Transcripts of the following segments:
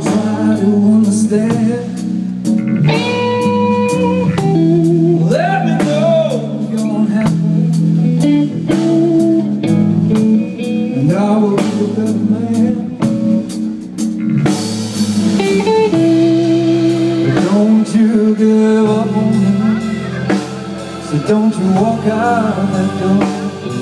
try to understand. Let me know if you're unhappy, and I will be a better man. But don't you give up on me, so don't you walk out that door.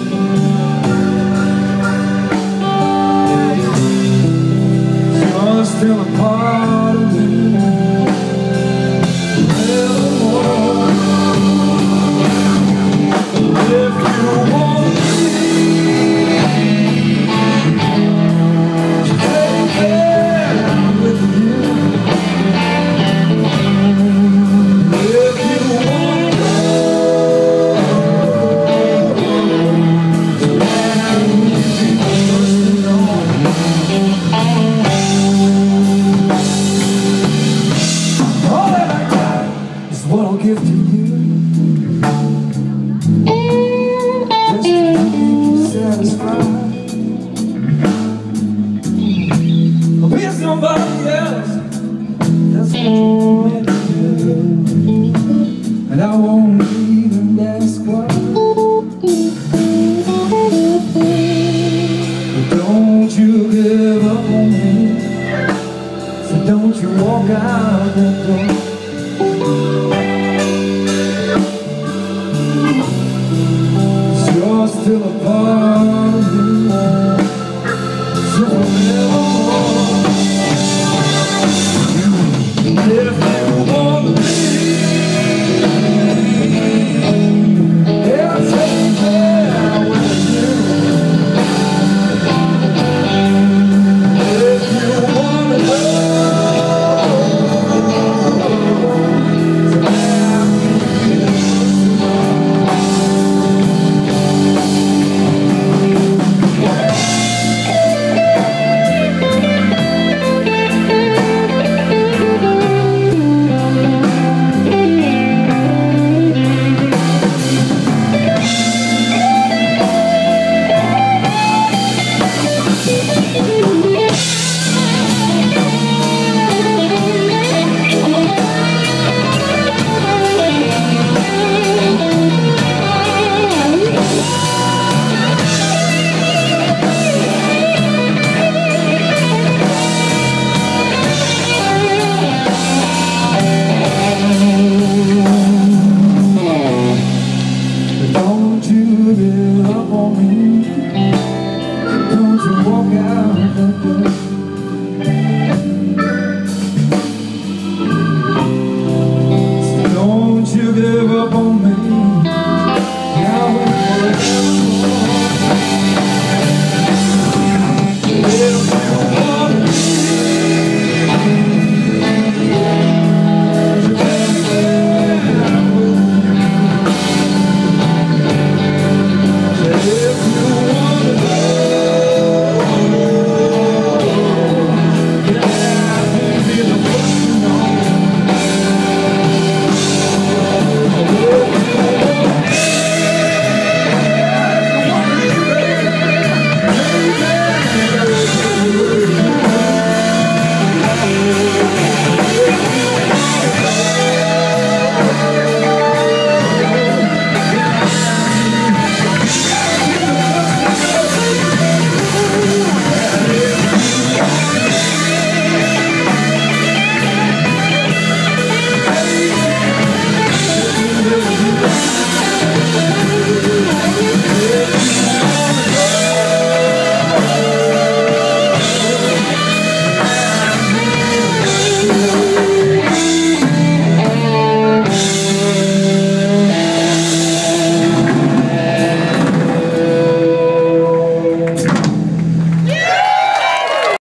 You're still a part of me. If you want me, take care with you. If you want to all that I got is what I'll give to you. I'll be somebody else, that's what you meant to do. And I won't even ask why. But don't you give up on me, so don't you walk out that door. You're still a part